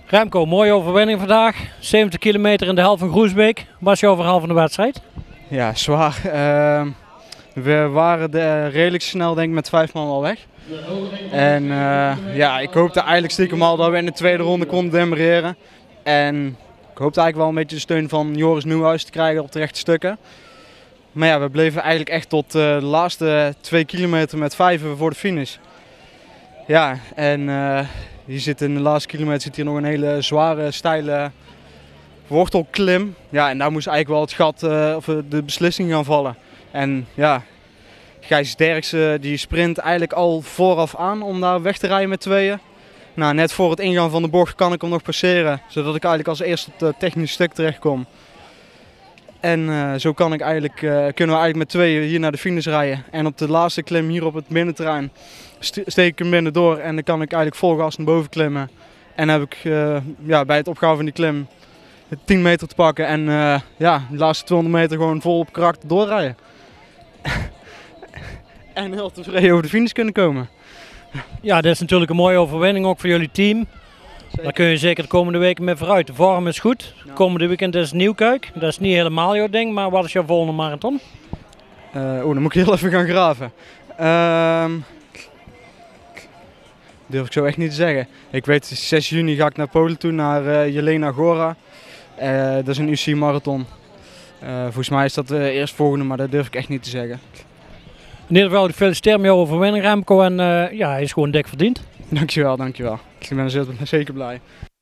Remco, mooie overwinning vandaag. 70 kilometer in de helft van Groesbeek. Was jouw verhaal van de wedstrijd? Ja, zwaar. We waren redelijk snel denk ik met 5 man al weg. En ja, ik hoopte eigenlijk stiekem al dat we in de tweede ronde konden demereren. En ik hoopte eigenlijk wel een beetje de steun van Joris Nieuwhuis te krijgen op de rechte stukken. Maar ja, we bleven eigenlijk echt tot de laatste 2 kilometer met 5 voor de finish. Ja, en hier zit in de laatste kilometer zit hier nog een hele zware, steile wortelklim. Ja, en daar moest eigenlijk wel het gat of de beslissing gaan vallen. En ja, Gijs Derksen die sprint eigenlijk al vooraf aan om daar weg te rijden met tweeën. Nou, net voor het ingaan van de bocht kan ik hem nog passeren, zodat ik eigenlijk als eerste op het technische stuk terecht kom. En zo kunnen we eigenlijk met tweeën hier naar de finish rijden. En op de laatste klim hier op het binnenterrein steek ik hem binnen door en dan kan ik eigenlijk vol gas naar boven klimmen. En heb ik ja, bij het opgaan van die klim 10 meter te pakken en ja, de laatste 200 meter gewoon vol op karakter doorrijden. En heel tevreden over de finish kunnen komen. Ja, dit is natuurlijk een mooie overwinning ook voor jullie team. Zeker. Daar kun je zeker de komende weken mee vooruit. De vorm is goed. Ja. Komende weekend is Nieuwkuik. Dat is niet helemaal jouw ding, maar wat is jouw volgende marathon? Dan moet ik heel even gaan graven. Durf ik zo echt niet te zeggen. Ik weet 6 juni ga ik naar Polen toe, naar Jelena Góra. Dat is een UCI marathon. Volgens mij is dat de eerstvolgende, maar dat durf ik echt niet te zeggen. In ieder geval, ik feliciteer met jouw overwinning, Remco. En ja, hij is gewoon dik verdiend. Dankjewel, dankjewel. Ik ben zeker blij.